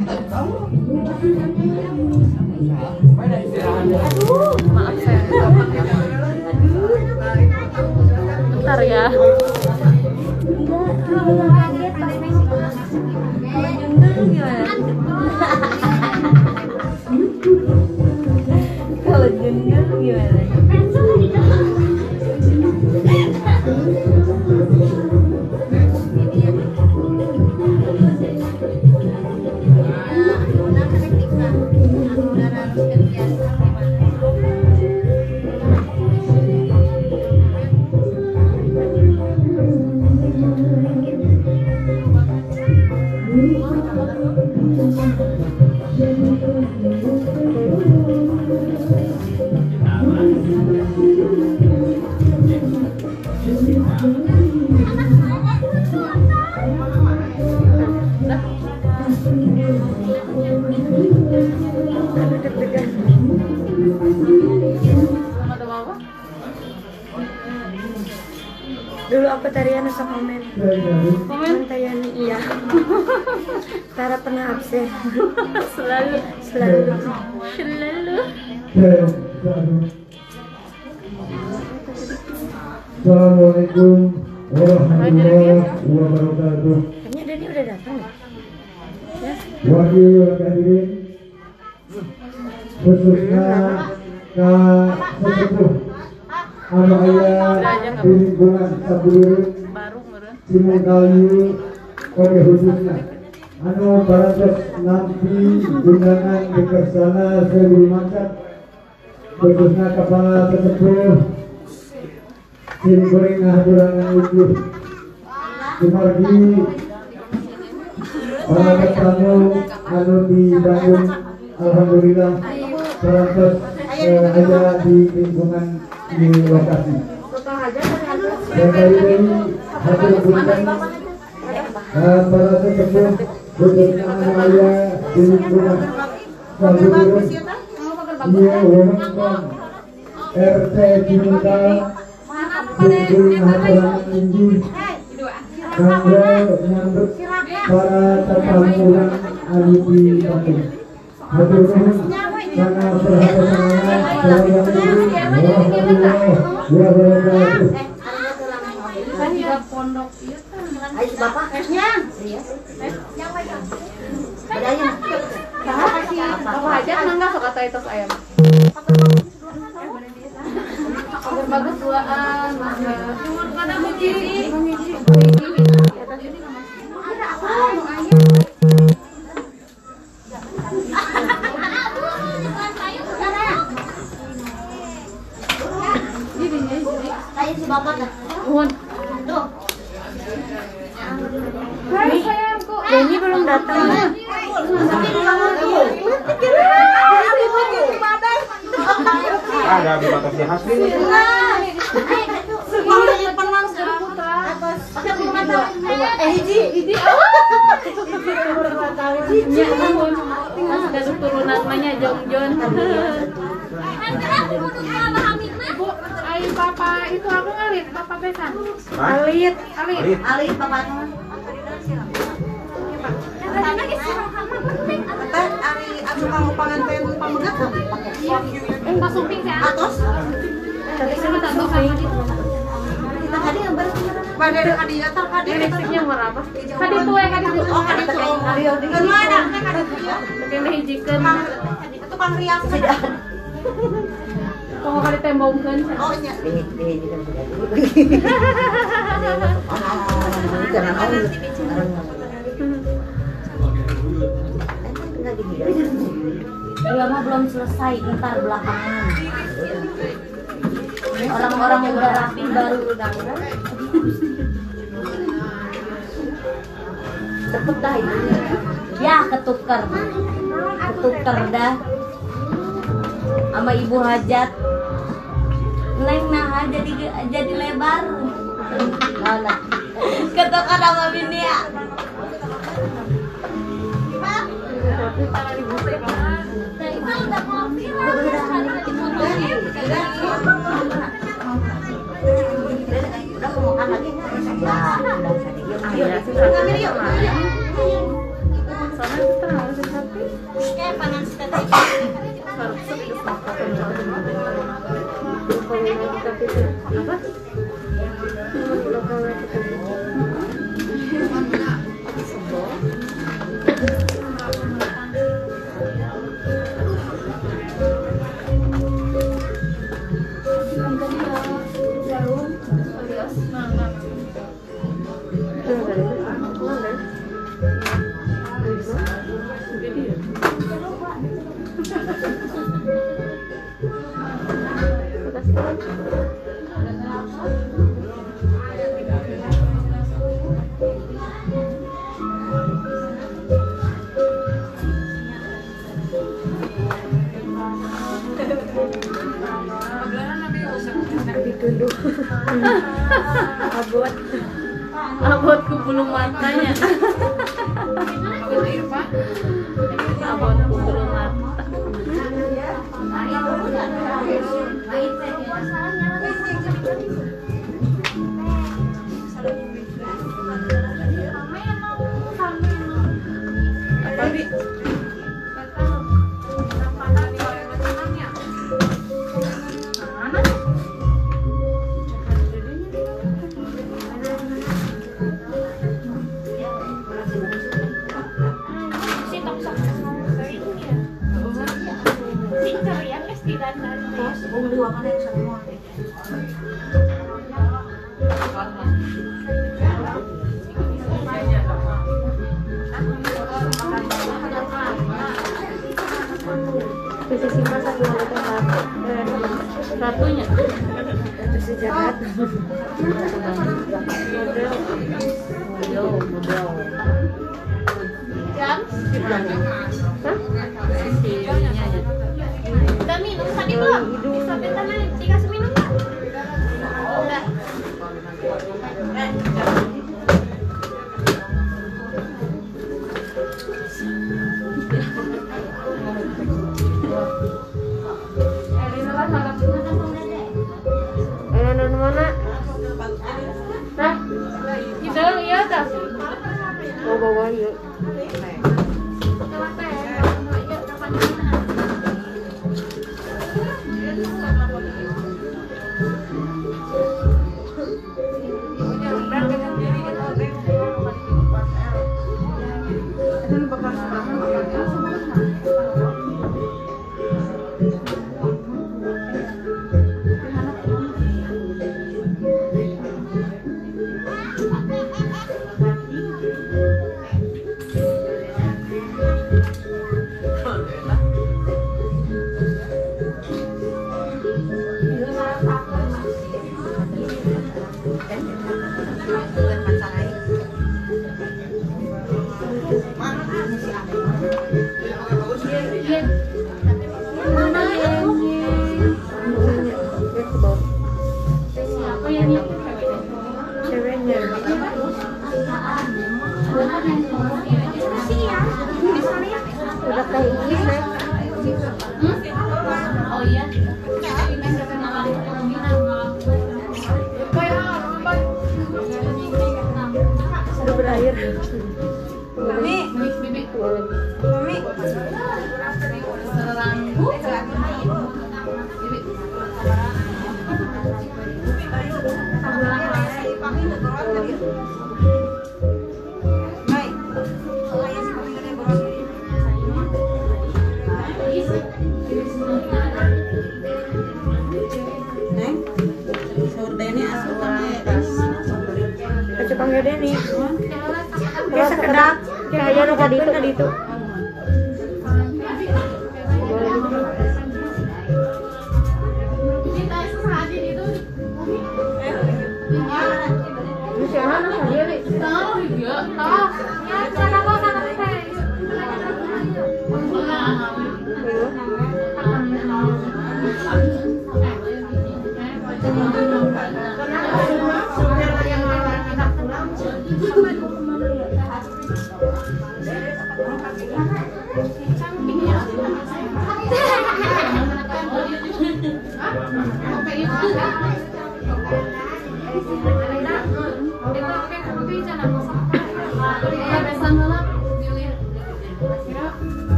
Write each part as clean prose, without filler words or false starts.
Aduh, maaf saya. Bentar ya. Kaget pas kalau jundul gimana? Kalau jundul gimana? Dulu aku tarian usah komen tarian iya. Tara pernah absen. Selalu. Assalamualaikum warahmatullahi wabarakatuh. Kayaknya Dani udah datang ya. Wakil hadirin khususnya Kak Sesepuh Anu Ayah di lingkungan Sabulurut Simungkayu Oke khususnya Anu Baratos Nampi Gunangan Dikersana Sebul Makat khususnya Kepala Sesepuh Sim Goreng Hadirangan Ibu Sumargi para tamu anu dibangun alhamdulillah Baratos ada di lingkungan di lokasi. Bapak Ibu hadir bukan para sesepuh khususnya Anu di lingkungan Sabulurut Iya Wonton RT Cimungkal Sungguh Hadirangan Tinggi Kanggo nyambut para tamu anu di Bandung. Hatur nuhun karena perhatiannya. Assalamualaikum warahmatullahi wabarakatuh. Pondok ieu teh. Ayo Bapak esnya. Yang baik. Bedanya. Saha sih? Apa aja mangga sok atuh tos ayam. Agar bagus duaan, mangga. Kada hiji. Kayak si Bapak dah. Nuhun. Tuh. Hai sayangku. Deni belum datang. Ada batas di khas ini. Sudah turunan namanya Jongjon. Bu, ayo papa itu aku ngalit, papa besan. Alit papa. Aku mau panganten pamegat Pas sumping saya atos. Tapi saya tak tahu kayak gitu. Kita tadi gambar pada ada atar hadir listriknya warna apa? Kadi tuwe kadi tuwe. oh hadir tuh kan mana hadir tuh Kene hijikeun. itu Kang Rias tidak Kok kali tembongkeun. oh nya Iya mah belum selesai, ntar belakangan. Orang-orang yang udah rapi baru udah. Cepet dah itu. Ya ketuker dah. Sama ibu hajat. Neng nah jadi lebar. Mana? Ketuker sama bini ya. udah mau makan lagi Ya, panas tadi. Apa? Ditunduk. Abotku bulu matanya. Abotku bulu mata. Bisa simpan satu satunya. Bisa jahat. Model. Jam? Hah? Kita minum tadi belum? Bisa kita dikasih minum nggak? Udah. Mana? Hah? Di dalam iya tas. Oh bawa yuk. Udah kayak ini, oh iya. Sudah berakhir. Mami. Panggil Deni. Ya sekedap. Kayaknya lu tadi itu.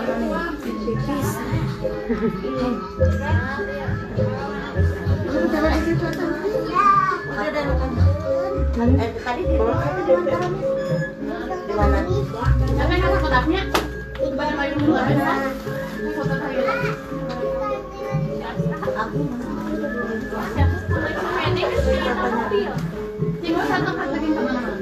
Tadi di bawah di mana? Tapi ada kotaknya. Bayar main dulu aja. Foto saya. Aku Tinggal satu lagi teman-teman.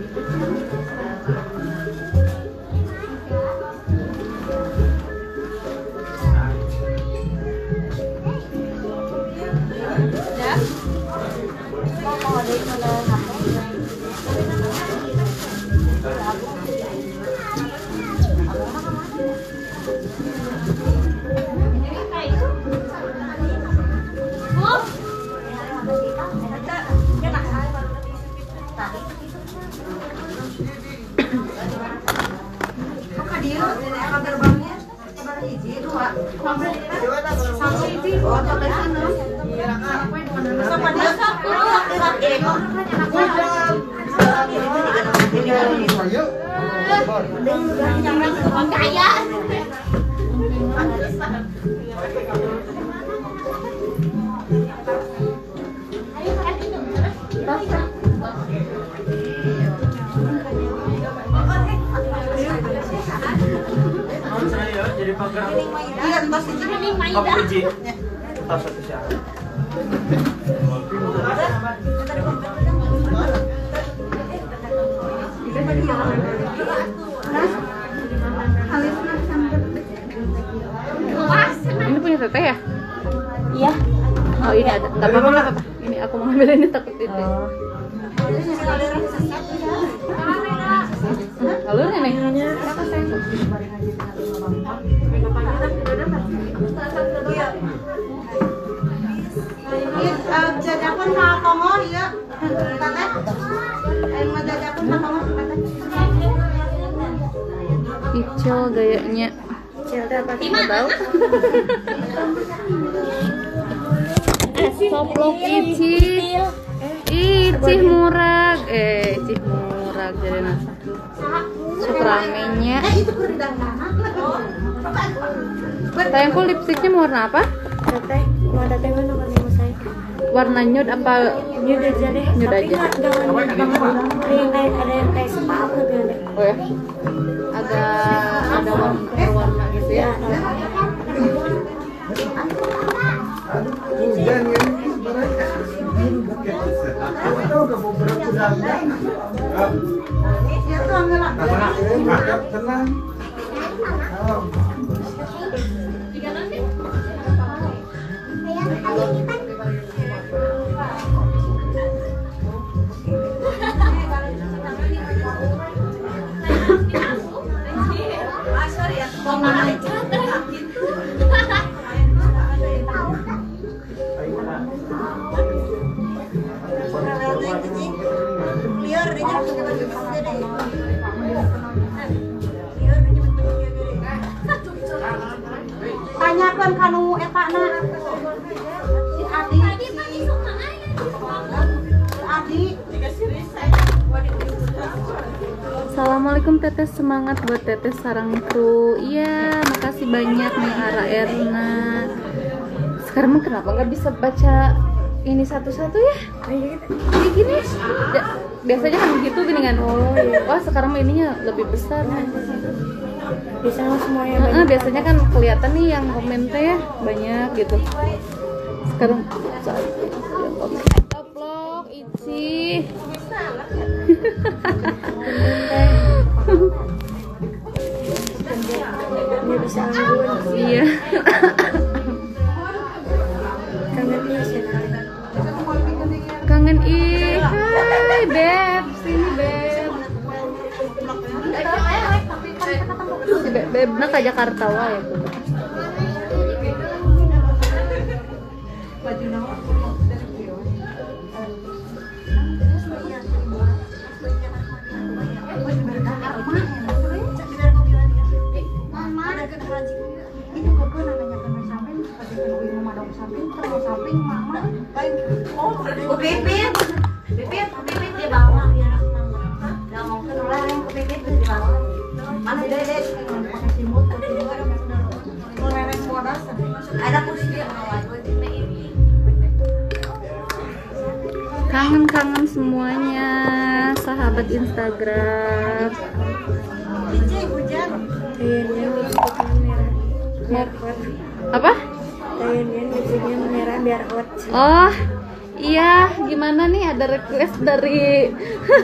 mau ada yang mana jadi pagar apa biji tas satu syarat Ini punya teteh ya? iya Oh ini ada, nggak apa-apa nggak apa-apa. Ini aku mau ngambil ini takut itu. Alurnya nih. Jajakan sama Kongo ya teteh emang jajakan sama Kongo teteh Icil gayanya. Nggak tahu. Soplok icih. Icih murag. Icih murag jadi nasa. Sup ramenya. itu kuridang Sayangku lipstiknya mau warna apa? Teteh, mau teteh mana pakai saya? Warna nude apa? Nude aja deh. Nude Tapi aja. nggak jangan nude banget. Ada yang kayak sepal gitu deh. Oh ya. Ada warna gitu ya. Hujan ya. Itu kamu berkuda. ya tuh ambil Tenang. tanyakan kanu eta na si Adi Assalamualaikum teteh, semangat buat teteh sarang kru. Iya, makasih banyak nih Ara Erna. Sekarang kenapa nggak bisa baca ini satu-satu ya? Kayak gini. Biasanya kan begitu gini kan. Oh iya. Wah sekarang ininya lebih besar. Biasanya semuanya Biasanya kan kelihatan nih yang komennya ya banyak gitu. Sekarang Toplok Ici. dia bisa nganggur. Iya. Kangen dia sih. Kangen ih. Hai Beb, sini Beb. Si Beb na ka Jakarta wae tuh. itu kok namanya kan samping seperti ibu madam samping terus samping mama oh bibit di bawah ya nggak mau kenalan ke bibit di bawah mana dede pakai simut ke sini ada Kangen semuanya sahabat Instagram. Kayaknya lipstiknya merah biar hot. Apa? Kayaknya lipstiknya merah biar hot. Oh iya, gimana nih, ada request dari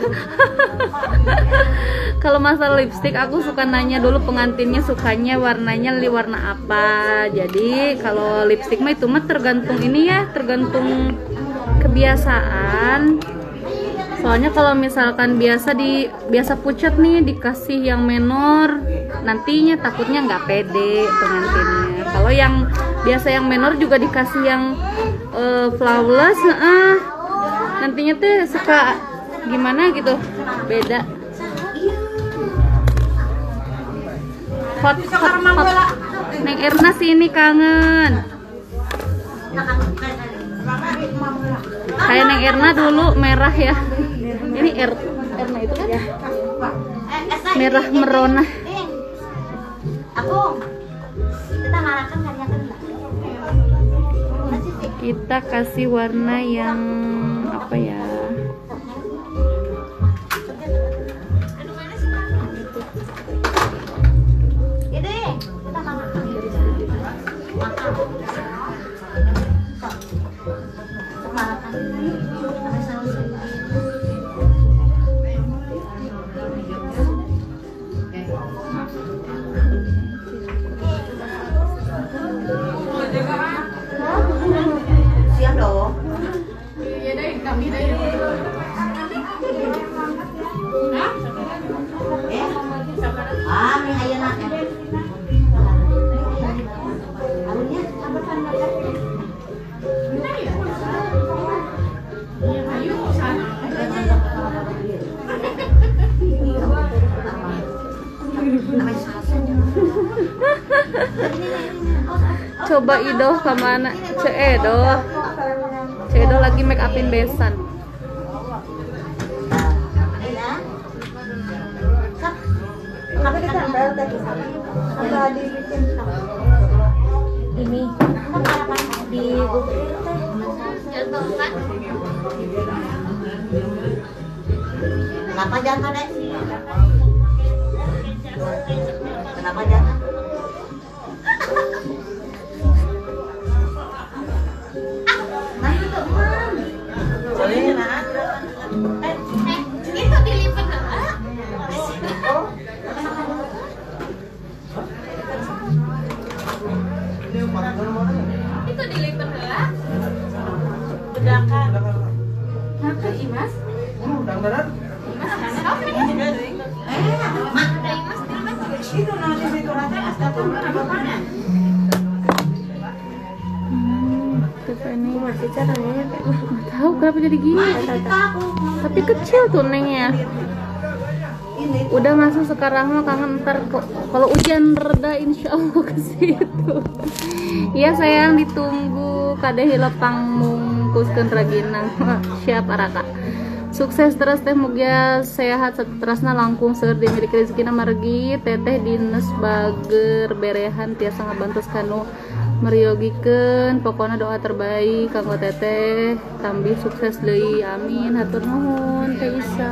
kalau masalah lipstick aku suka nanya dulu pengantinnya sukanya warnanya warna apa. Jadi kalau lipstick mah itu mah tergantung ini ya, tergantung kebiasaan. Soalnya kalau misalkan biasa pucat nih dikasih yang menor, nantinya takutnya nggak pede pengantinnya. Kalau yang biasa yang menor juga dikasih yang flawless, nantinya tuh suka gimana gitu, beda. Hot. Neng Erna sini kangen. Kayak Neng Erna dulu merah ya. Ini Erna itu kan merah merona. Aku kita ngarakan karyakan. Kita kasih warna yang apa ya? Ini kita ngarakan. Makan. Siap dong. Iya deh, kami deh. Ini ayeuna. Arunya apa kan? Coba Ido kemana? Ceedo lagi make upin besan. Ini di Google Kenapa jangan deh? Kenapa jangan? Itu dilipat itu dilipat bedakan. Kenapa Imas? Ini masih caranya nggak tahu kenapa jadi gini. Tapi kecil tuh nengnya. Udah masuk sekarang mah, kangen ntar kalau hujan reda insya Allah ke situ. Iya sayang, ditunggu kadeh lepang mungkuskeun raginang. Siap Araka. Sukses terus teh, mugia sehat seterusna langkung seueur dimiliki rezekina margi teteh dinas bager berehan tiasa ngabantos kanu meriogikeun. Pokoknya doa terbaik kanggo teteh, tambih sukses deui, amin. Hatur nuhun Teh Isa.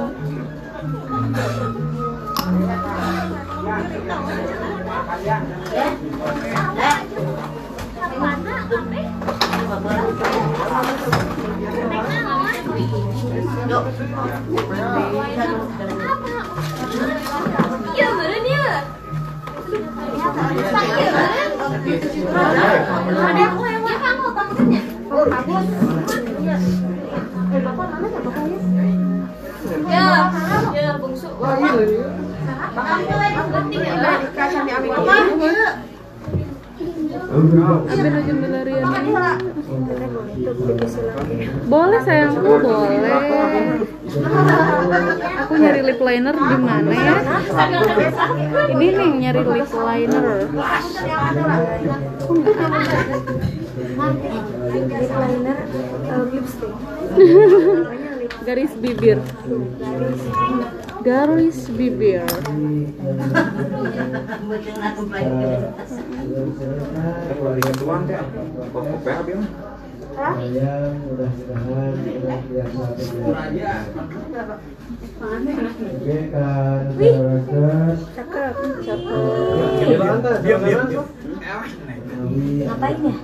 Iya bener ya. Ada aku hewan kamu bangunnya. Ya bungsu. Abin aja melarian. Boleh sayangku, boleh. Aku nyari lip liner di mana ya? Ini nih nyari lip liner. lip liner lipstick. Garis bibir. Garis bibir. Sayang, mudah-mudahan senantiasa berjaya. Oke kan, Rogers. Cakep. Diam. Ngapain ya?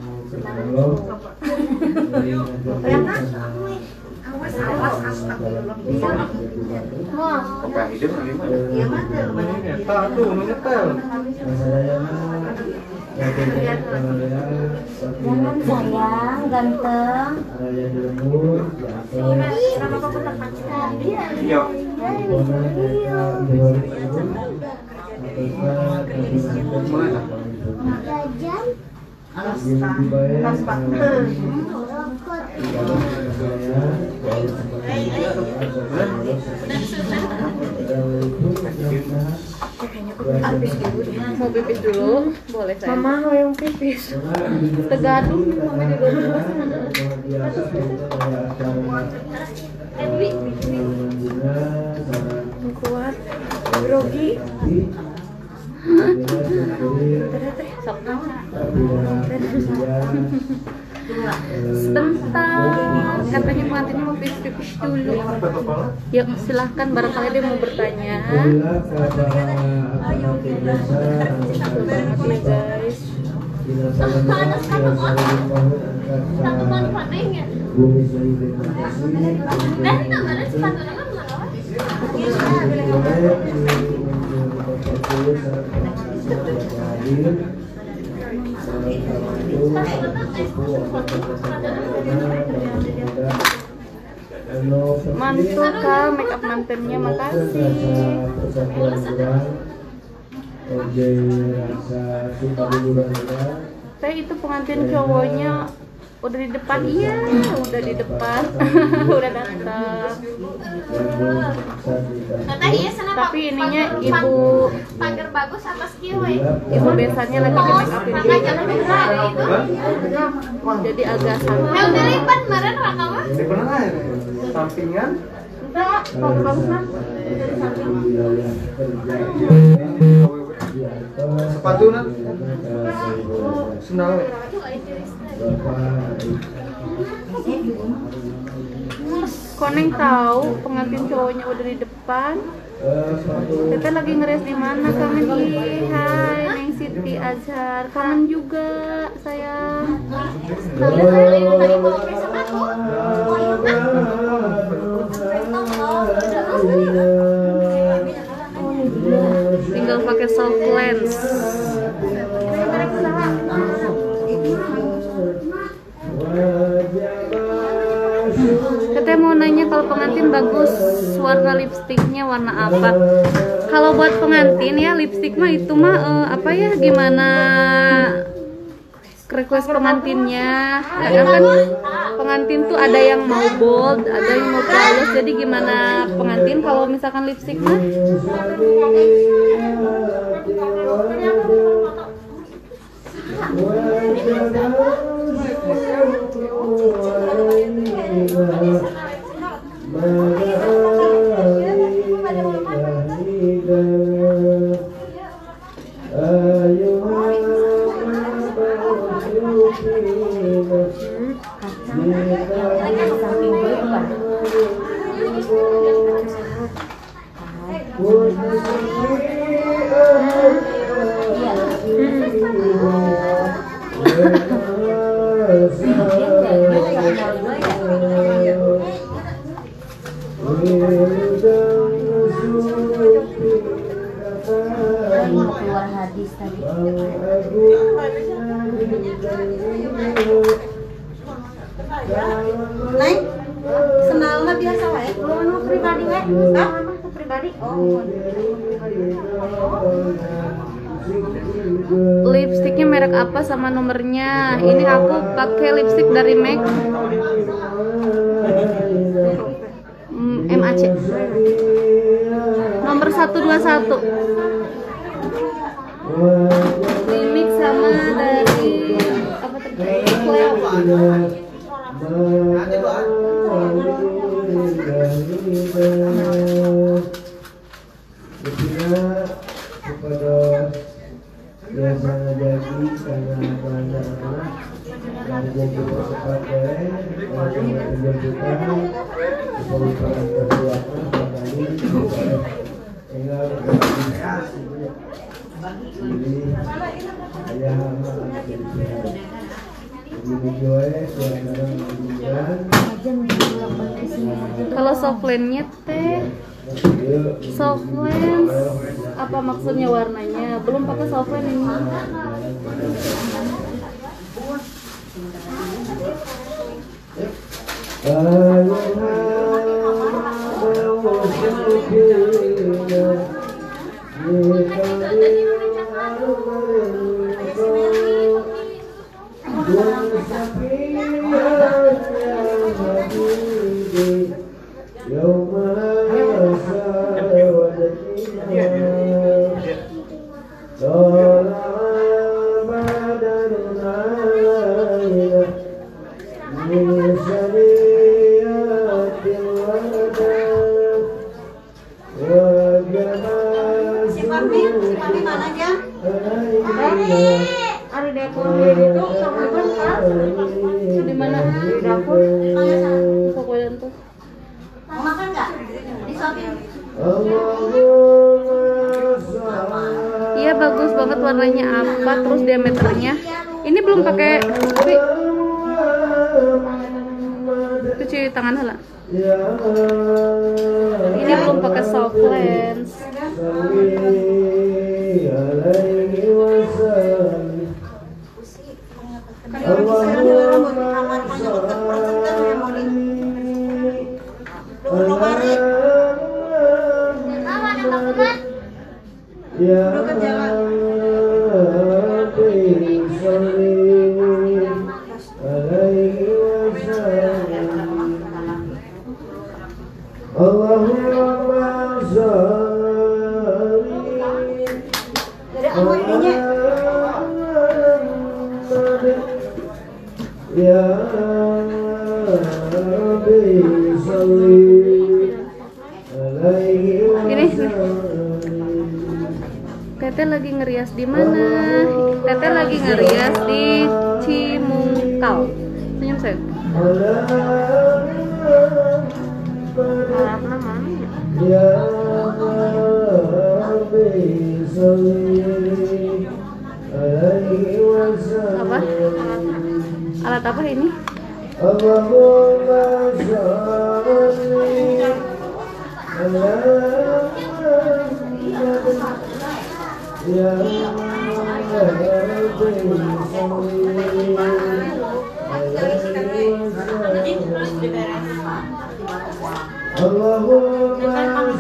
Jangan sayang, ganteng. Iya. Mau pipis dulu? Boleh saya. Mama yang pipis. Tegaduh. Kuat. Grogi. Sok. Sebentar, katanya pengantinnya mau pipis dulu. Yuk silahkan, barangkali dia mau bertanya. Nih guys. Mantul kak, make up mantennya, makasih. Saya itu pengantin cowoknya udah di depan, iya, udah di depan, udah datang. Tapi ininya ibu pagar bagus atas kiwe. ibu biasanya lagi di make upin dia, jadi agak santai. Yang dilipat meren raka mah. Di mana aja? Sampingan. Enggak, kalau bagus mah. Sepatu nak. Sendal. Koneng tahu pengantin cowoknya udah di depan. Teteh lagi ngeres di mana kangen ih? Hai Neng Siti Azhar, kangen juga sayang. Tadi mau beli sepatu. Tinggal pakai soft lens. Teteh mau nanya kalau pengantin bagus warna lipstiknya warna apa? Kalau buat pengantin ya lipstik mah itu mah apa ya, gimana request pengantinnya. Kadang kan pengantin tuh ada yang mau bold, ada yang mau flawless. Jadi gimana pengantin kalau misalkan lipstik mah? Keluar hadis tadi. Naik. Senal mah biasa wae. Mau pribadi wae. Hah? Pribadi. Oh. Lipstiknya merek apa sama nomornya? Ini aku pakai lipstik dari MAC. MAC. Nomor 121. Limik sama dari apa tadi? biasanya jadi karena belanja anak jadi percepat deh kalau penjemputan perubahan perbuatan kembali tinggal jadi ayah jadi joy Kalau softlandnya teh softland apa maksudnya warnanya? Belum pakai softland ini. Si Papi mana aja? Ada dapur itu sama kan? Di mana? Di dapur. Pokoknya tuh. Mau makan nggak? Disuapin. Iya bagus banget warnanya apa, terus diameternya. Ini belum pakai. Cuci tangan hala. Ini belum pakai soft lens. Allahumma sholli Dari awal ininya. ya Rabbi sholli alaihi Ini Teteh lagi ngerias di mana? Teteh lagi ngerias di Cimungkal. Senyum saya. Harapnya mana ya? ya Rabbi sholli alaihi Apa? Alat apa ini? Allahumma sholli ala ya Allahumma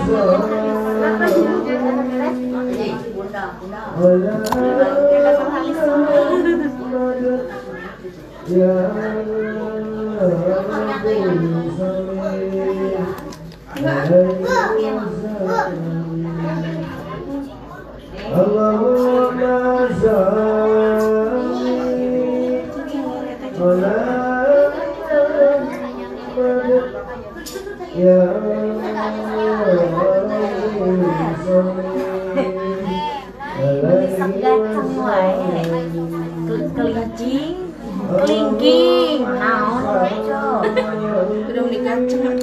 Allahumma Besok gaceng wae. Kelingking, kelingking. Naon beco. Udah beli kacang.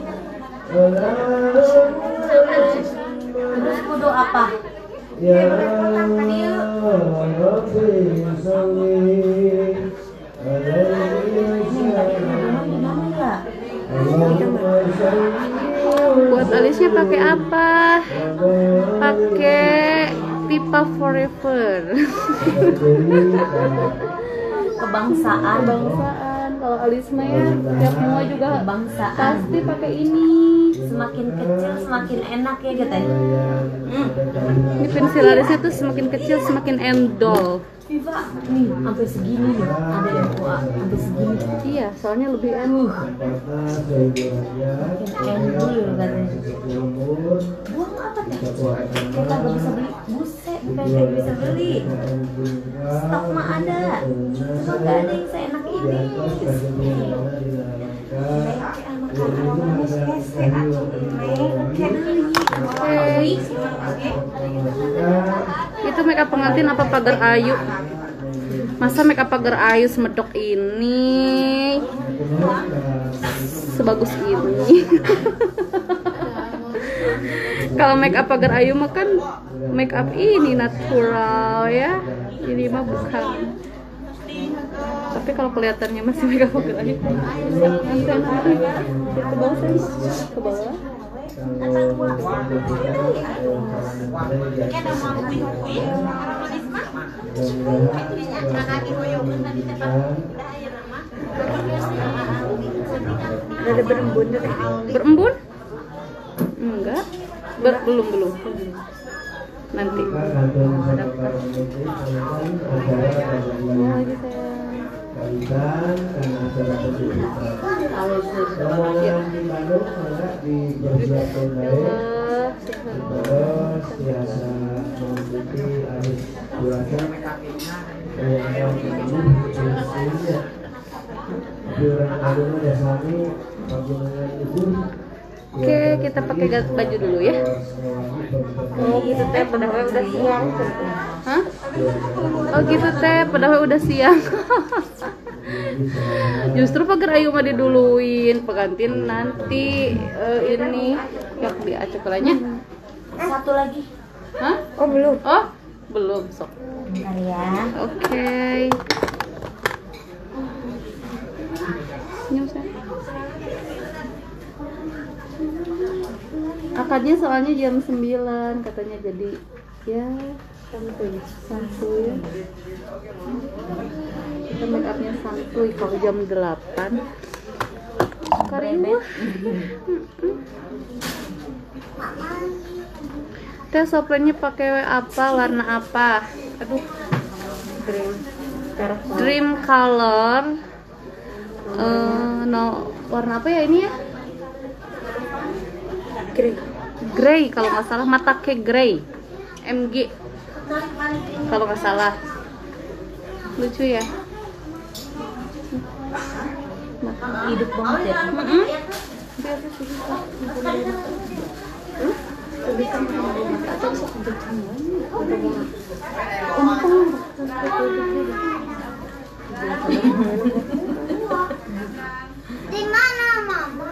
Terus kudu apa? Ya Rabbi sholli alaihi Buat alisnya pakai apa? Pakai pipa forever. Kebangsaan. Kebangsaan. Kalau alis mah ya tiap mua juga Kebangsaan. pasti pakai ini. Semakin kecil semakin enak ya gitu. Ini pensil alisnya tuh semakin kecil semakin endol. Viva nih sampai segini nih. Ada yang tua sampai segini. Iya, soalnya lebih endol. Makin endul katanya. Buang apa teh? Kita gak bisa beli. Buset, bukan saya bisa beli. Stok mah ada. Cuma gak ada yang seenak ini. Itu make up pengantin apa pagar ayu? Masa make up pagar ayu semedok ini? Sebagus ini. Kalau make up pagar ayu mah kan make up ini natural ya. Ini mah bukan. Tapi kalau kelihatannya masih make up pagar ayu. Ke bawah sih. Ke bawah. Ada berembun deh. Berembun? Enggak. Belum. Nanti. Oh, lagi Kalian karena acara kesulitan. Rombongan di Bandung maka dipersiapkan baik. Terus biasa mengikuti arus puasa yang ini Jurang Agung Dasani Pegunungan Ibu. Oke, kita pakai baju dulu ya. Oh gitu teh, padahal udah siang. Hah? Oh gitu teh, padahal udah siang. Justru pagar ayu mah diduluin, pengantin nanti ini yang diacokelannya. Satu lagi. Hah? Oh belum. Oh, belum sok. Bentar ya. Oke. Senyum saya. Akadnya soalnya jam 9 katanya, jadi ya santuy ya. Kita make upnya santuy. Kalau jam 8 kariwah. Teh soplennya pakai apa, warna apa? Aduh, dream color. No, warna apa ya ini ya? Grey kalau nggak salah, mata kayak grey, MG kalau nggak salah. Lucu ya, Hidup banget ya. Di mana, Mama?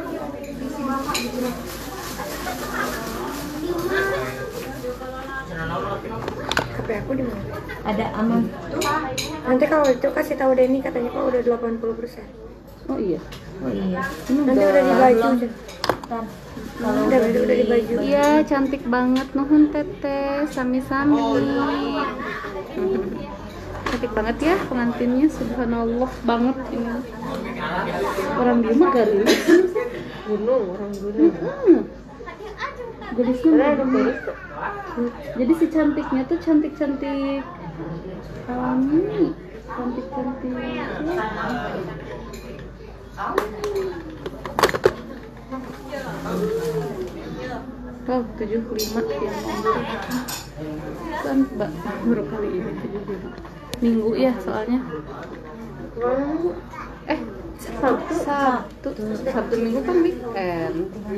HP aku di mana? Ada aman. Nanti kalau itu kasih tahu Denny, katanya kok udah 80%. oh iya. Oh iya. Nanti Udah di baju. Ntar. Udah di baju. Iya, cantik banget nuhun teteh, sami-sami. Cantik banget ya pengantinnya, subhanallah banget ini. Orang dia mah garis. Gunung, orang gunung. Garisnya garis. Jadi si cantiknya tuh cantik-cantik. Ini cantik-cantik. Oh, 75 ya. Kan Mbak baru kali ini 75. Minggu ya soalnya. Sabtu Minggu kan weekend.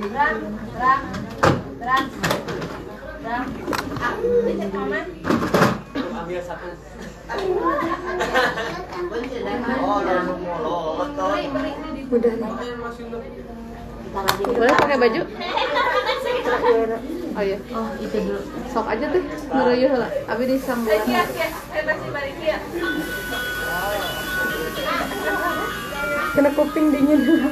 Ambil satu. Oh, lalu molot. Udah nih. Boleh pakai baju? Oh iya. Oh, itu dulu. Sok aja teh, ngeroyuh lah. Abi disambung. Kena kuping dingin dulu.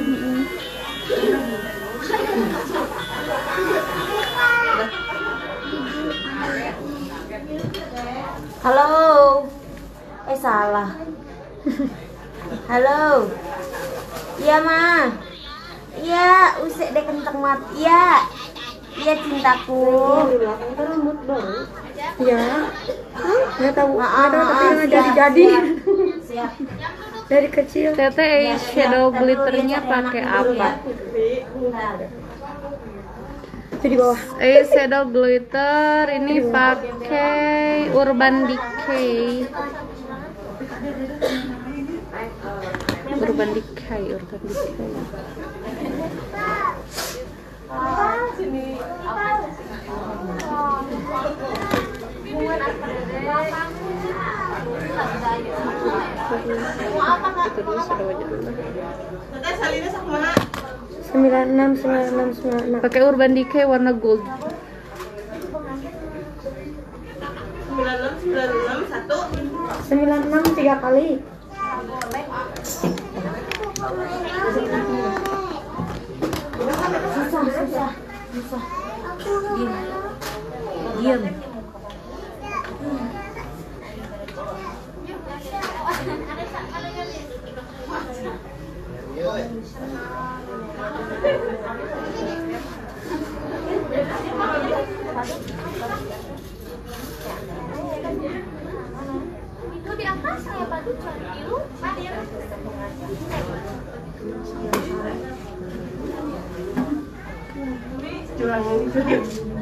Halo. Salah. Halo. Iya, Ma. Iya, usik deh kentang mat. Iya. Iya, cintaku. Rambut baru. Ya. Nggak tahu. Maaf, Nggak tahu, tapi maaf, nggak siap, jadi. Siap. Dari kecil. Teteh shadow glitternya pakai apa? Itu di bawah. Shadow glitter ini pakai Urban Decay. Urban Decay. Itu dulu sudah wajah dulu. Teteh salina sak mana? 96 Pakai Urban Decay warna gold. 96 1. 96 3 kali. Susah. Diam. Itu di atas saya padu dulu. Jualan itu dia.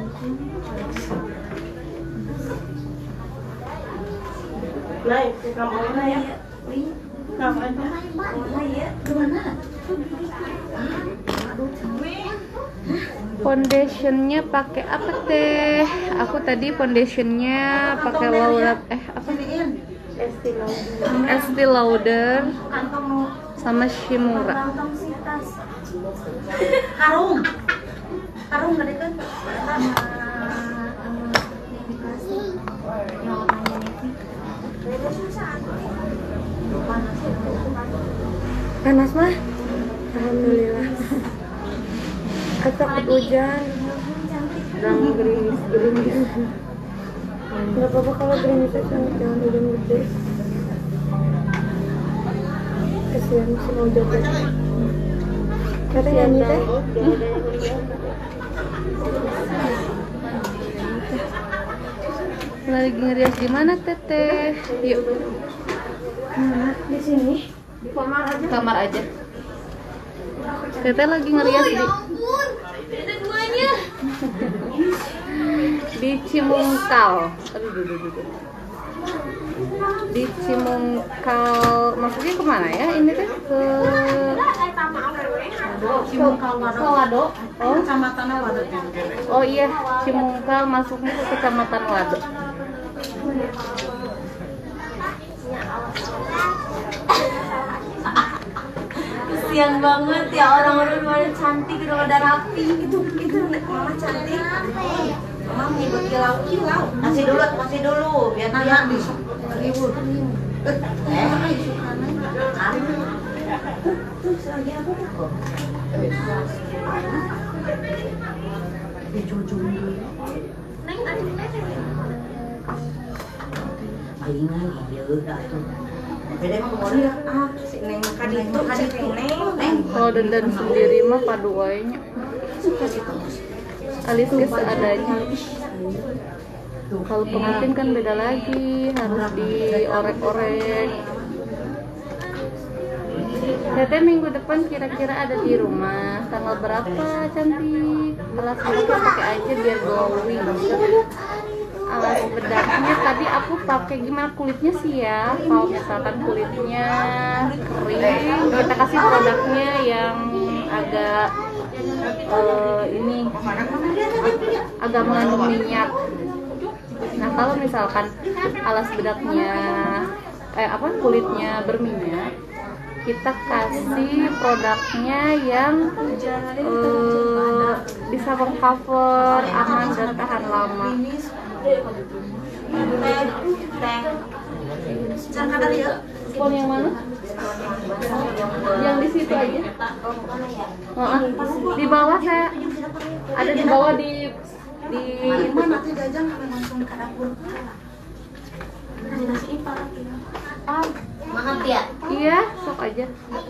Naik ke kamarnya ya. Kamarnya. Foundationnya pakai apa teh? Aku tadi foundationnya pakai Laura apa? Estee Lauder sama Shimura. Harum nggak deket panas mah. Alhamdulillah. Aku takut hujan. Sedang gerimis. Nggak apa-apa kalau gerimis aja, jangan hujan gede. Kasihan sih mau joget. Kata nyanyi teh. Lagi ngerias di mana teteh? Yuk. Mana? Di sini. Di Kamar aja. Teteh lagi ngerias di Ada duanya. di Cimungkal. Aduh. Di Cimungkal, maksudnya kemana ya? Ini teh ke Wado. Oh, Kecamatan Wado. oh iya, Cimungkal masuknya ke Kecamatan Wado. Kesian banget ya orang-orang pada cantik, udah pada rapi. Itu mama cantik. Mama menyebut kilau. Masih dulu biar nanya bisa ribut. Lagi aku kok. Dijujung dulu. Neng tadi Palingan dia udah tuh. Beda mah kemarin si Neng makan itu Neng. Kalau dandan sendiri mah padu wae nya. Alis ge seadanya. Kalau pengantin kan beda lagi, harus diorek-orek. Teteh minggu depan kira-kira ada di rumah. Tanggal berapa cantik? Alas bedaknya pakai aja biar glowing. Alas bedaknya tadi aku pakai gimana kulitnya sih ya? Kalau misalkan kulitnya kering, kita kasih produknya yang agak ini agak mengandung minyak. Nah kalau misalkan alas bedaknya kulitnya berminyak, kita kasih produknya yang bisa mengcover, aman dan tahan lama. Spon yang mana? Yang di situ aja. Di bawah saya ada di bawah di Mana tuh jajang langsung ke dapur. Nasi ipar. Makan ya? Iya, sok aja.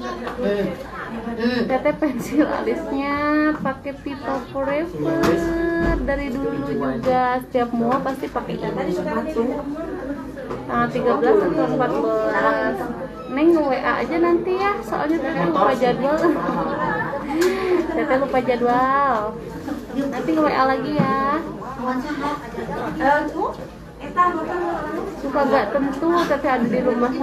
Teteh pensil alisnya pakai People Forever dari dulu juga. Setiap mua pasti pakai ini. Tanggal 13 atau 14. Neng WA aja nanti ya, soalnya teteh lupa jadwal. Teteh lupa jadwal. Nanti WA lagi ya. Suka gak tentu teteh ada di rumahnya.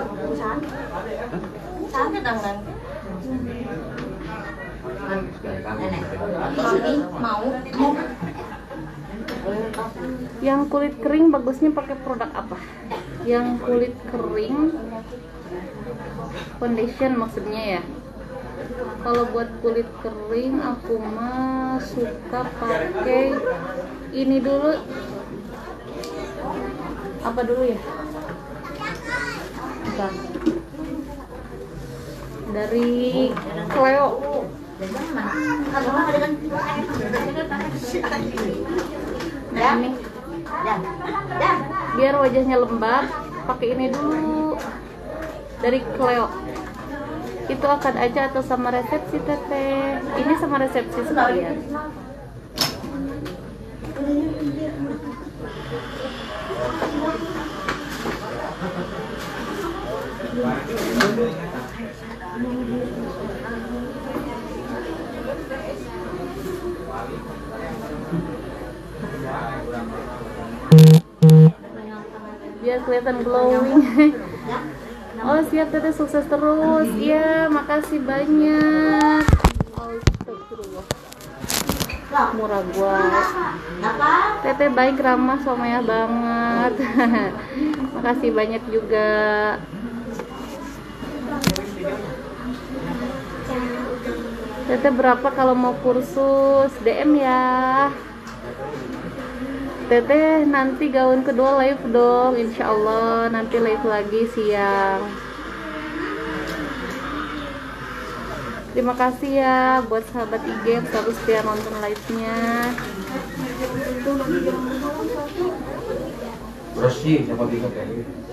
Sana dong Mami mau. Yang kulit kering bagusnya pakai produk apa? Yang kulit kering foundation maksudnya ya. Kalau buat kulit kering aku mah suka pakai ini dulu. Apa dulu ya? Bentar. Dari Cleo. Nah, ini. Biar wajahnya lembab, pakai ini dulu. Dari Cleo. Itu akad aja atau sama resepsi teteh? Ini sama resepsi sekalian. Biar kelihatan glowing. Oh siap teteh, sukses terus. Iya, makasih banyak. Astagfirullah. Murah gua. Teteh baik, ramah, someah banget. Makasih banyak juga. Teteh berapa kalau mau kursus? DM ya. Teteh nanti gaun kedua live dong, insya Allah nanti live lagi siang. Terima kasih ya buat sahabat IG yang selalu setia nonton live-nya. Bersih siapa bingung ya?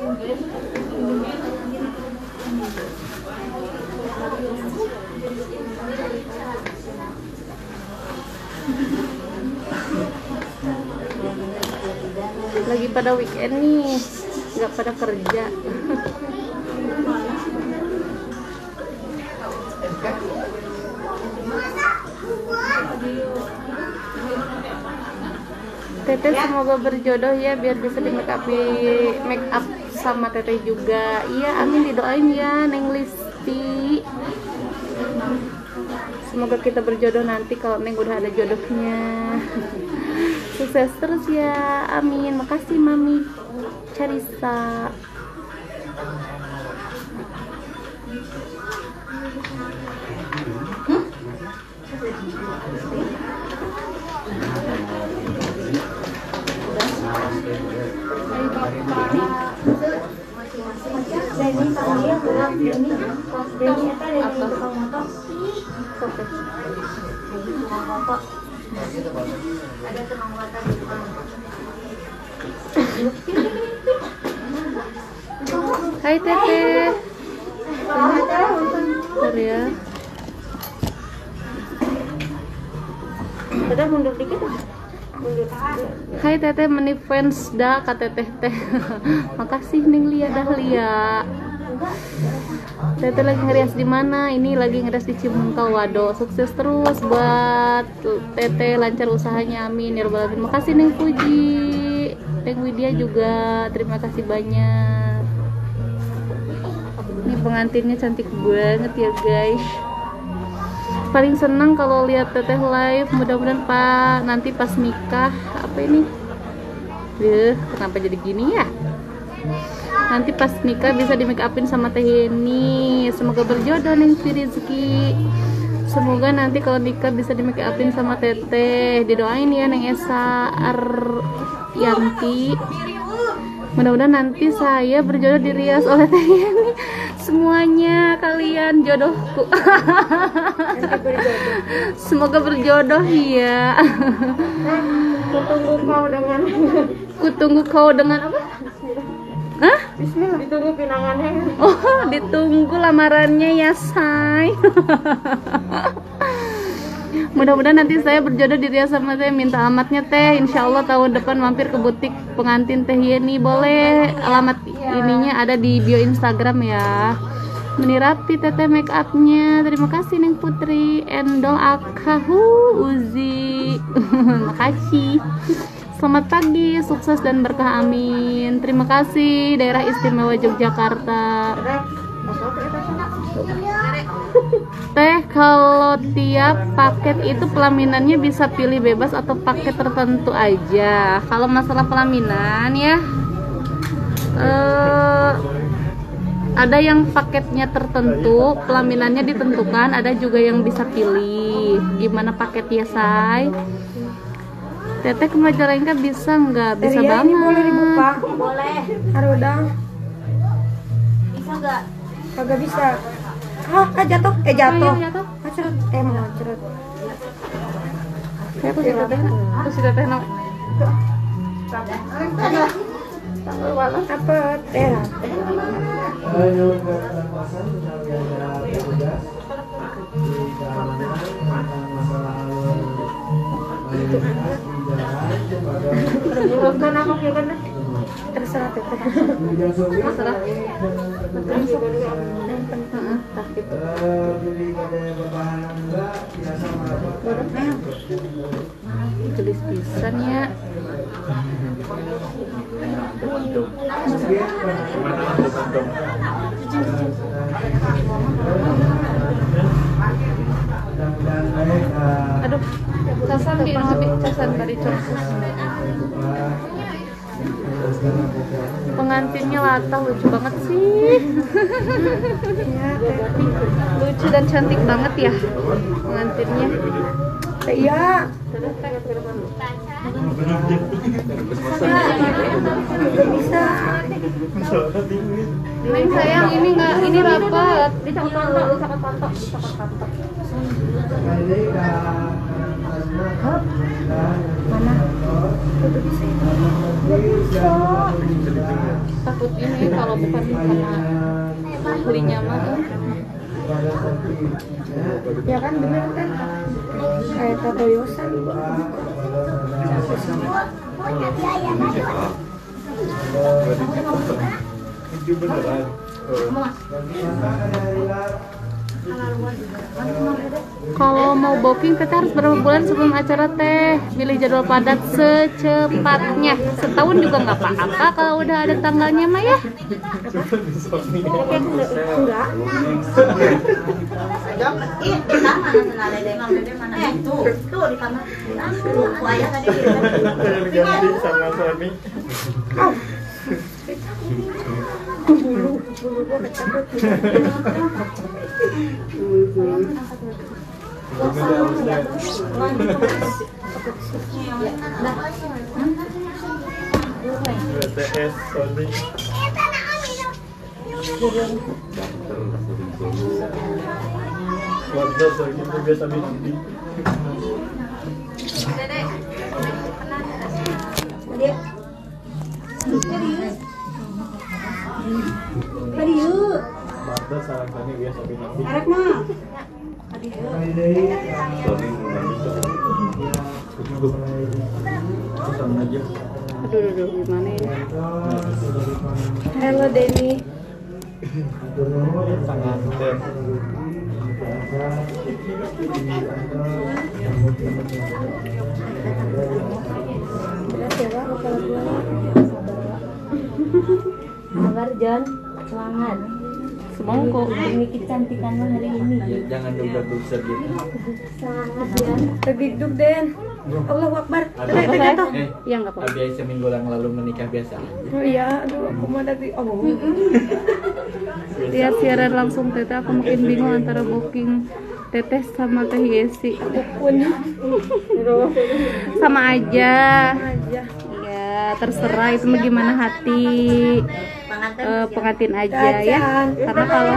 Lagi pada weekend nih, nggak pada kerja. Teteh semoga berjodoh ya, biar bisa di make up sama teteh juga. Iya, amin, didoain ya Neng Listi. Semoga kita berjodoh nanti kalau Neng udah ada jodohnya. Sukses terus ya, amin. Makasih Mami Carissa. Ada tukang mata di depan. Hai Teteh. Bentar ya. Teteh mundur dikit. Hai Teteh, meni fans dah kata Teteh teh. Makasih Ning Lia Dahlia. Teteh lagi ngerias di mana? Ini lagi ngerias di Cimungkal. Waduh, sukses terus buat Teteh, lancar usahanya, amin ya rabbal alamin. Makasih Neng Puji, Neng Widya juga, terima kasih banyak. Ini pengantinnya cantik banget ya guys. Paling senang kalau lihat Teteh live. Mudah-mudahan Pak nanti pas nikah. Apa ini? Kenapa jadi gini ya? Nanti pas nikah bisa di make upin sama Teh Yeni. Semoga berjodoh Neng Rizki. Semoga nanti kalau nikah bisa di make upin sama Teteh. Didoain ya Neng Esa Yanti. Mudah-mudahan nanti saya berjodoh dirias oleh Teh Yeni. Semuanya kalian jodohku. Semoga berjodoh ya. Kutunggu kau dengan apa? Hah? Bismillah. Ditunggu pinangannya. Oh, ditunggu lamarannya ya, say. Mudah-mudahan nanti saya berjodoh di Rias sama Teh. Minta alamatnya Teh. Insya Allah tahun depan mampir ke butik pengantin Teh Yeni. Boleh, alamat ininya ada di bio Instagram ya. Menirapi Teteh make upnya. Terima kasih Neng Putri. Endol Akahu Uzi. Makasih. Selamat pagi, sukses dan berkah, amin. Terima kasih Daerah Istimewa Yogyakarta. Teh, kalau kalau tiap paket itu pelaminannya bisa pilih bebas atau paket tertentu aja. Kalau masalah pelaminan ya, ada yang paketnya tertentu, pelaminannya ditentukan, ada juga yang bisa pilih. Gimana paketnya, say? Teteh ke Majalengka bisa nggak? Bisa banget. Ini boleh dibuka? Boleh. Harudang. Bisa nggak? Kagak bisa. Jatuh. Oh, iya, jatuh. Cerut. Mau cerut. Kayak aku teteh. Terus si teteh nak. Apa teh? Bukan apa kan? Terserah teteh. Terserah. Tulis pisan ya. Aduh, casan di casan tadi cursus. Pengantinnya latah, lucu banget sih. Lucu dan cantik banget ya pengantinnya. Iya. Bisa. Neng sayang, ini enggak, ini rapat. Mana? Takut ini kalau bukan karena ahlinya mah. Ya kan bener kan? Kayak Tato Yosan. Kalau mau booking kita harus berapa bulan sebelum acara teh? Pilih jadwal padat secepatnya. Setahun juga nggak apa-apa kalau udah ada tanggalnya mah ya. Enggak. Ih, di kamar senada deh, Mang Dede mana? Tuh di kamar. Aku ayah tadi Ganti sama suami. Bulu gua kecabut. BTS Sony. Waduh, soalnya itu biasa bikin. Serius. Waduh, sarang tani biasa bikin. Arek mah. Pesan aja. Aduh, gimana ini? Halo Denny. Pengantin. Kabar John, semangat. Semongko. Demi kecantikan lo hari ini. Jangan dubur-dubur gitu. Semangat John. Terduduk Den. Allahu Akbar. Apa Tadi saya? jatuh. Iya nggak apa-apa. Biasa seminggu yang lalu menikah biasa. Oh iya, aduh aku mah dari Lihat siaran langsung teteh, aku makin bingung antara booking teteh sama teh Yesi. Aku pun sama aja. aja. Ya terserah itu mah gimana hati pengantin aja ya. Karena kalau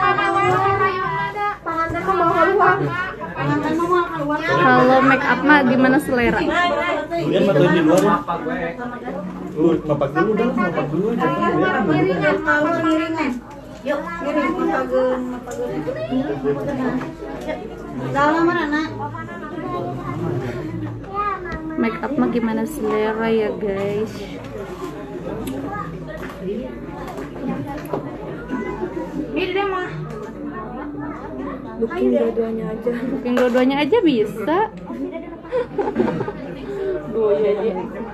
make up mah gimana selera. Kemudian matuin di luar ya. Mapak dulu dah, mapak dulu aja. Yuk, Miring mapageun. dalam mana nak? Make up mah gimana selera ya guys. Ini deh mah. Booking dua-duanya aja. Booking dua-duanya aja bisa. Dua aja.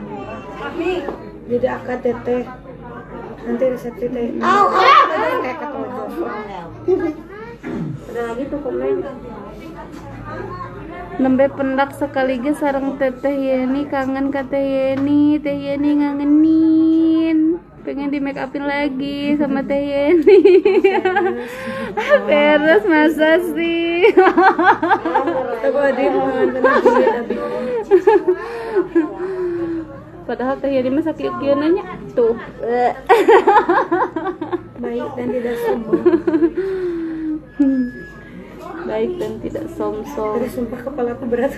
Jadi akad teteh. Nanti resepsi teh. Kayak kata Joshua. Ada lagi tuh komen. Lembe pendak sekaligus sarang teteh Yeni, kangen ka Teh Yeni ngangenin, pengen di make upin lagi sama Teh Yeni. Terus masa sih? Padahal Teh Yeni mah sakit nanya tuh. Baik dan tidak sombong. Baik dan tidak somsom. Terus sumpah kepala aku berat.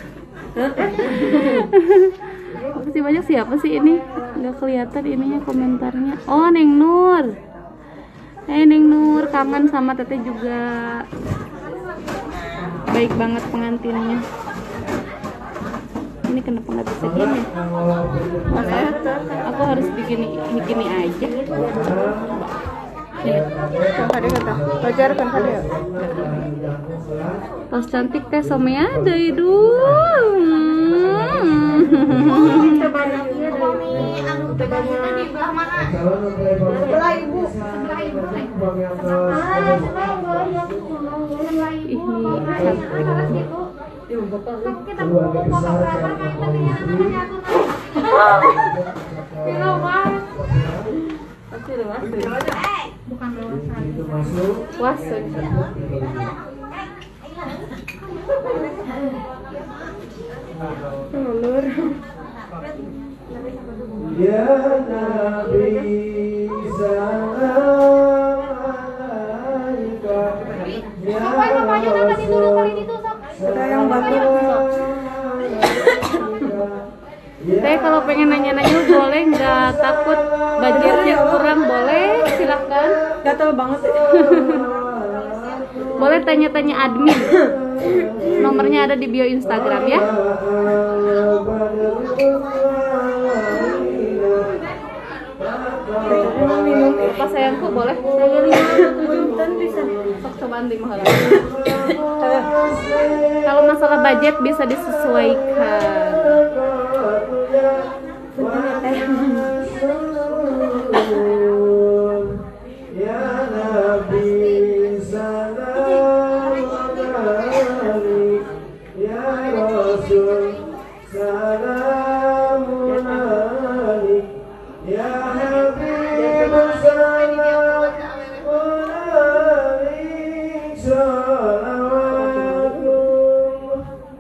Makasih banyak. Siapa sih ini? Nggak kelihatan ininya komentarnya. Oh, Neng Nur. Neng Nur kangen sama Teteh juga. Baik banget pengantinnya. Ini kenapa nggak bisa gini? Aku harus bikin gini aja. Tos cantik teh somea deui di belah mana? Sebelah ibu. Kita foto bukan Wasun. Ya Nabi salam alaika. Yang bagus. Teh kalau pengen nanya-nanya boleh nggak, takut budgetnya kurang, boleh silahkan. Gatel banget. Boleh tanya-tanya admin. Nomornya ada di bio Instagram ya. Pas sayangku boleh. Saya 57 bisa. Sok cobaan 5 hal. Kalau masalah budget bisa disesuaikan. Ya Nabi salam alaik. Ya Rasul salamun alaik. Ya Habib salamun alaik. Salawatullah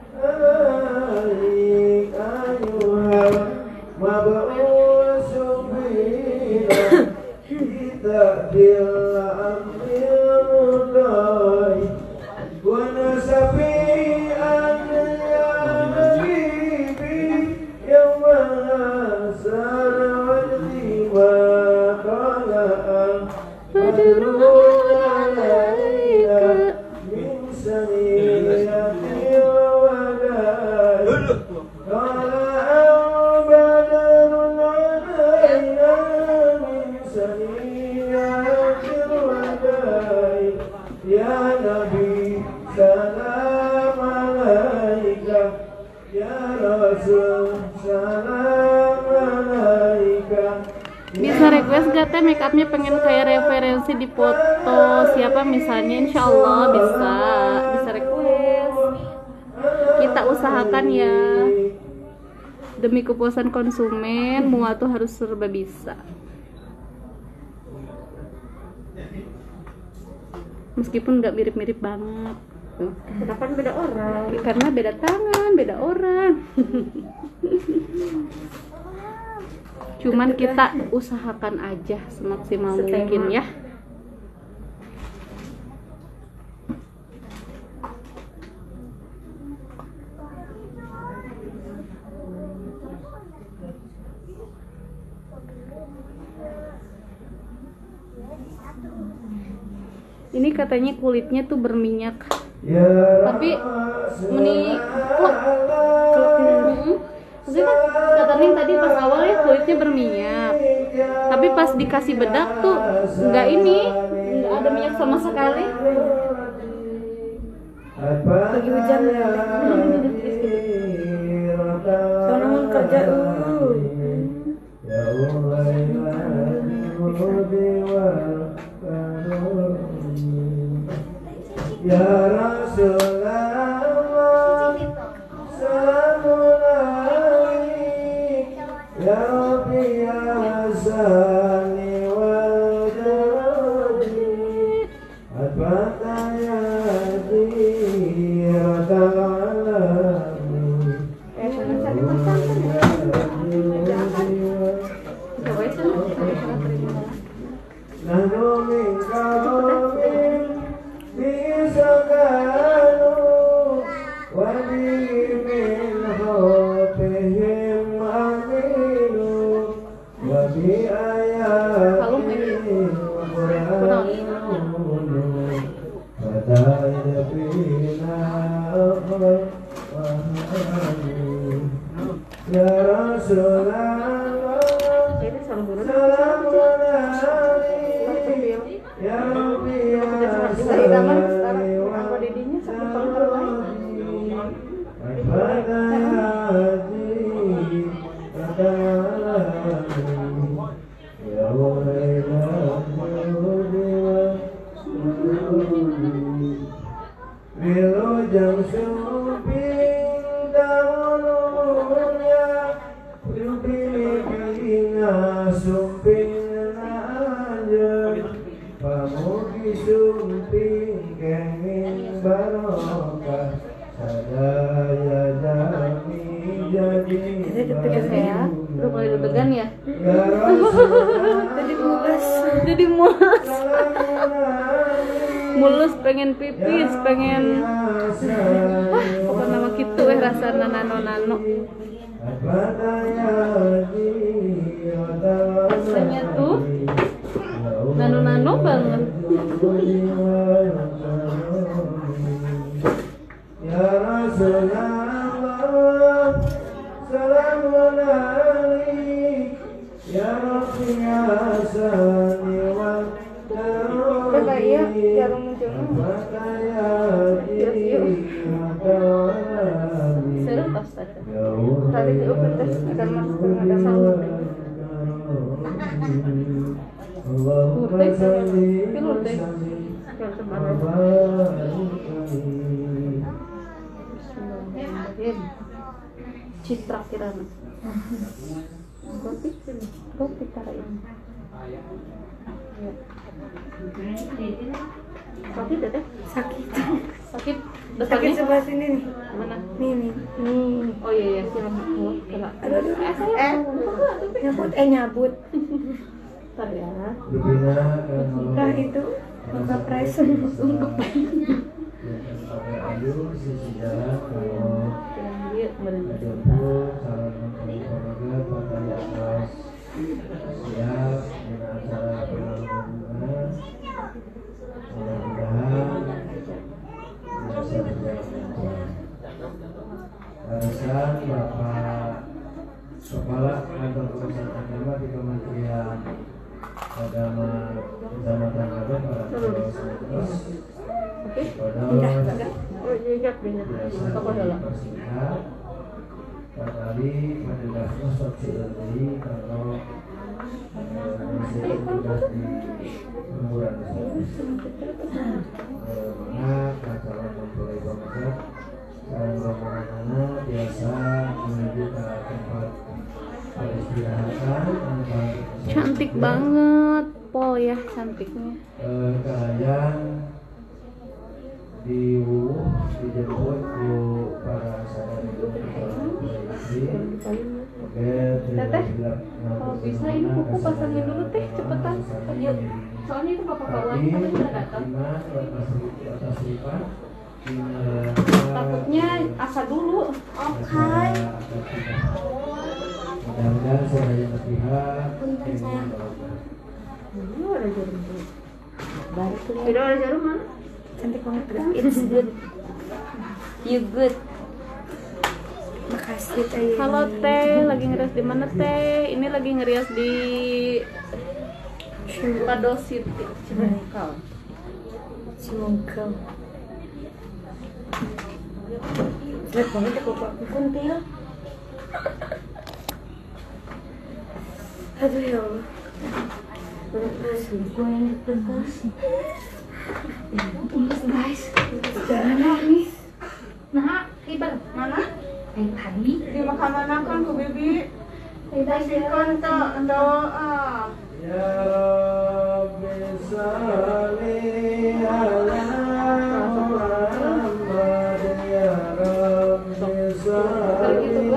alaik ayuhal mab'usu bina. Kita bil'amil mudai wa nasabi an ya habibi yawma asara wajdiwa qala'an badru alaika min saniyati wadai qala'an badrun alaina min saniyati wadai. Ya Nabi salam alaika. Ya Rasul salam alaika. Bisa request gak teh make upnya pengen kayak referensi di foto siapa misalnya, insya Allah bisa request. Kita usahakan ya, demi kepuasan konsumen muat tuh harus serba bisa. Meskipun nggak mirip-mirip banget. Tuh. Kan beda orang. Karena beda tangan, beda orang. Cuman kita usahakan aja semaksimal mungkin ya. Ini katanya kulitnya tuh berminyak. Tapi meni kok maksudnya kan katanya tadi pas awal ya kulitnya berminyak. Tapi pas dikasih bedak tuh nggak ada minyak sama sekali. Lagi hujan ya. Soalnya mau kerja Ya Rasulullah Ya Rasulullah, salamun alaihi, ya Rabbi Wilujeng sumping dahulunya, pimpin sumping lanjut, pamugi sumping kenging barokah, sadaya jami jadi ya, udah mulai deg-degan ya. Ya Rasulullah, Jadi mules. Mulus pengen pipis, pengen pokoknya nama gitu rasana nano-nano. Rasanya tuh nano-nano banget. Ya Rasulullah, salamun alaihi, ya Rabbi asani wa Seru tas tadi. Tadi diukur tes ada masuk ada sahur. Lurte, lurte. Citra kirana. Gotik cara ini. Sakit ya teh? Sakit. Sakit. Sakit sebelah sini nih. Mana? Nih. Oh iya silakan. Nyabut nyabut. Bentar ya. Nah itu maka price untuk Barisan Bapak Kepala Kantor Urusan Agama di Kementerian Agama Kecamatan Garut para terus persingkat kali pendegasnya sosialisasi kalau masih tugas di Kelurahan mana acara mempelai bangsa dan rombongan biasa menuju ke tempat peristirahatan. Cantik banget, Pol ya cantiknya. Kalian dijemput bu para saudari Teteh, kalau bisa ini kuku pasangin dulu teh cepetan. Soalnya itu bapak bawa tadi udah datang. Takutnya asa dulu. oke. Mudah-mudahan semuanya berpihak. Punten sayang. Ada jarum tuh. Baru tuh Tidak ada jarum mana? cantik banget. It's good. You good. Makasih teh. Halo Teh, lagi ngerias di mana Teh? Ini lagi ngerias di Pado City, Cibungkal. Cimongkel. Lihat banget ya bapak kuntil. Aduh ya Allah. Asli gue yang ditegas. Guys, jangan nangis. Nah, ibar mana? Tadi Di makanan kan ku bibi. kita Kan doa. Ya Rabbi salli ala Muhammad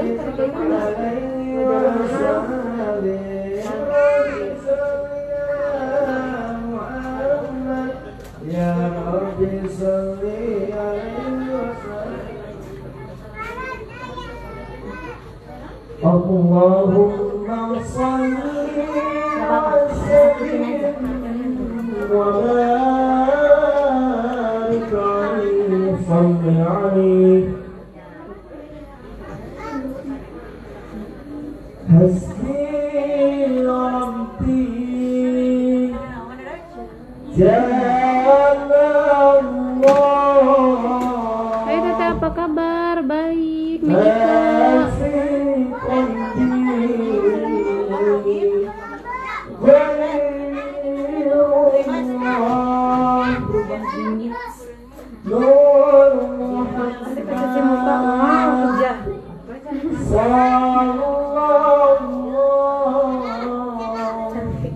Ya Rabbi salli alaihi wasallam. Allahumma salli wa sallim wa barik alaihi salli alaihi. Hasbi Rabbi Hai Teteh, apa kabar? Baik, Megika. Cuci muka, kerja. Cantik.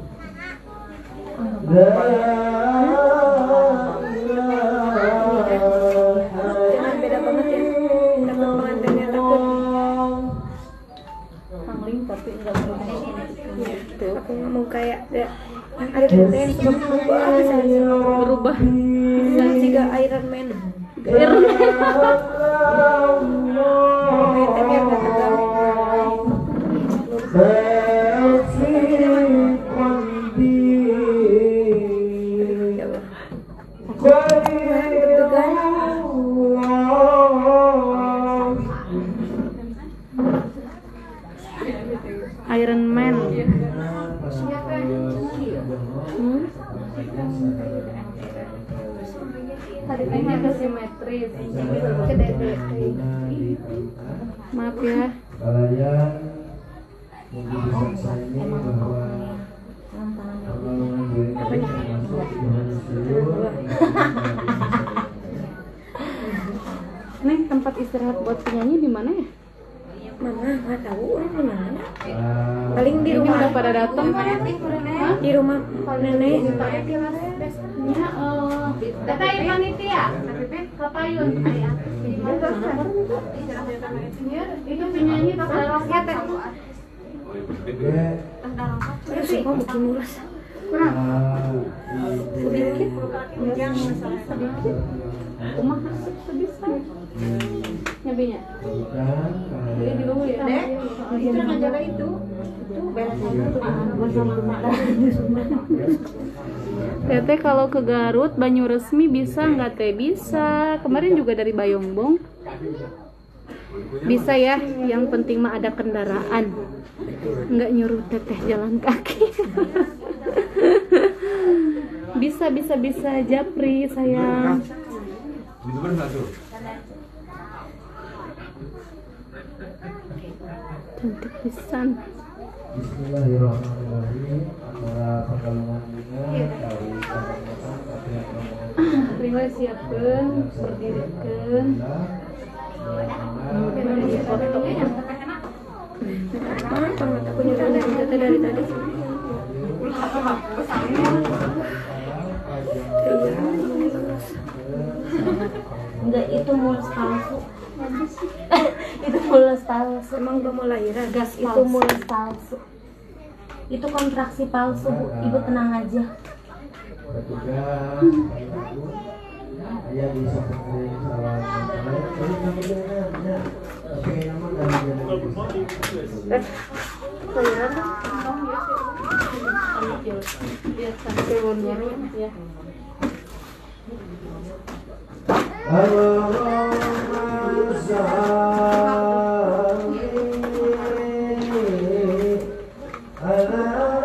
Jangan beda banget ya. Takut pengantinnya takut. Pangling tapi enggak berubah. Tuh, aku ngomong kayak ada kejadian sebab berubah. Bisa juga Iron Man. Iron Man. Bete biar gak tegang. Ya Allah. Iron Man. Tadi kayaknya ada simetris. Maaf ya. Kalian mungkin bisa ini bahwa Nih tempat istirahat buat penyanyi di mana ya? Mama nggak tahu orang di mana. Paling di Ini rumah. udah pada datang. Di rumah nenek. Ya Allah. Kata panitia. Kapayun. Itu penyanyi pas ada roket ya. Terus kok bikin mulus. Umah sebisa. Nyabinya. Jadi dulu ya. Itu ngejaga itu Teteh kalau ke Garut Banyu Resmi bisa nggak teh? Bisa. Kemarin juga dari Bayongbong. Bisa ya. Yang penting mah ada kendaraan. Nggak nyuruh teteh jalan kaki. Bisa Japri sayang. Cantik pisan. Bismillahirrahmanirrahim. Antara perkembangan bunga dari Tinggal siapkan, berdirikan. Aku nyuruh teteh dari tadi. enggak, itu mulus palsu. Itu mulus palsu. Emang gak mau lahiran. Gas itu mulus palsu. Itu kontraksi palsu, Bu. Ibu tenang aja. Ya bisa penting salah. Lihat sampai warnanya ya. Allahumma salli ala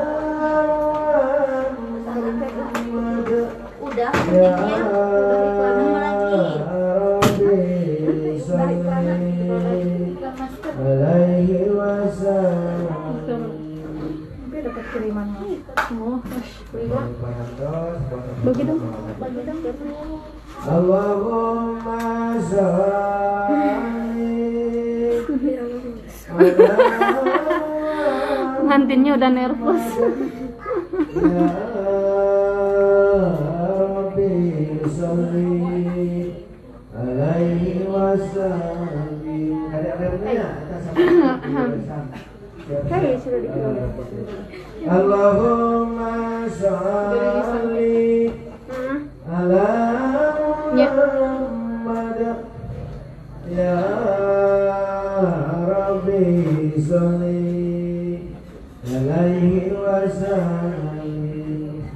Muhammad. Udah, Ya lagi. Rabbi salli alaihi wasallam. Dapat kiriman. Oh, Bagi dong. Allahumma salli pengantinnya udah nervous. ya Rabbi salli alaihi wasallam. Kayak sudah dikirim. Allahumma sholli ala Muhammad ya Rabbi sholli alaihi wasallim.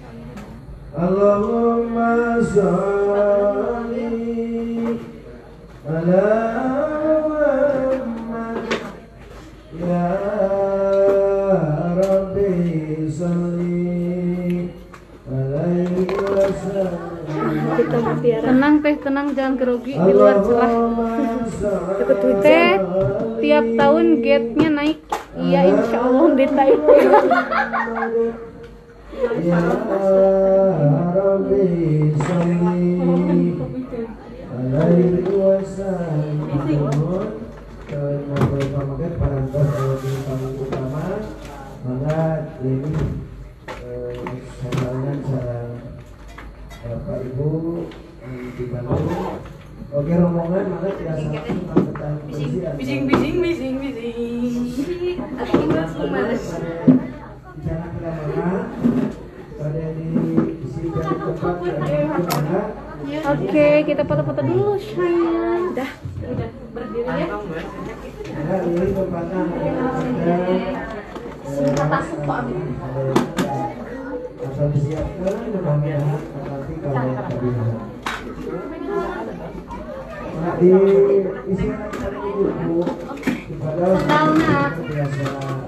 Allahumma sholli ala Muhammad ya Rabbi sholli alaihi wasallam. Tenang teh, tenang, jangan grogi di luar cerah. Teh, tiap tahun gate-nya naik. Iya, insya Allah di Taipei. Ya Rabbi sholli alaihi wasallam. Ngobrol pamagat parantos di panggung utama mangga ini sarangan sareng Bapak Ibu di Bandung. Oke, rombongan mangga tiasa pampetan bising. Jangan kemana-mana. Pada di sini tempat yang mana. Oke, kita foto-foto dulu, sayang. Udah berdiri ya. Nah, ini tempatnya Singkat masuk kok Amin. atau disiapkan mudah-mudahan nanti kalau terlihat. Nah, di isi buku kepada biasa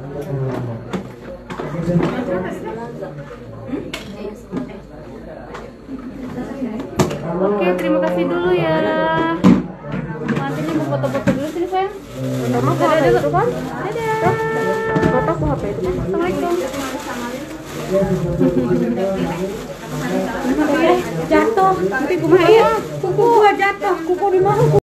Oke, terima kasih dulu ya. Mantinya mau foto-foto dulu sini, sayang. Dadah dulu kan? Dadah. Foto aku HP itu kan. Assalamualaikum. Jatuh. Nanti kumaha ya? Kuku gua jatuh. Kuku di mana?